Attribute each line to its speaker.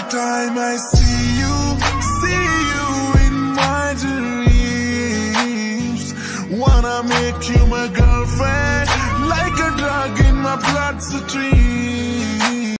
Speaker 1: time I see you in my dreams. Wanna make you my girlfriend, like a drug in my bloodstream.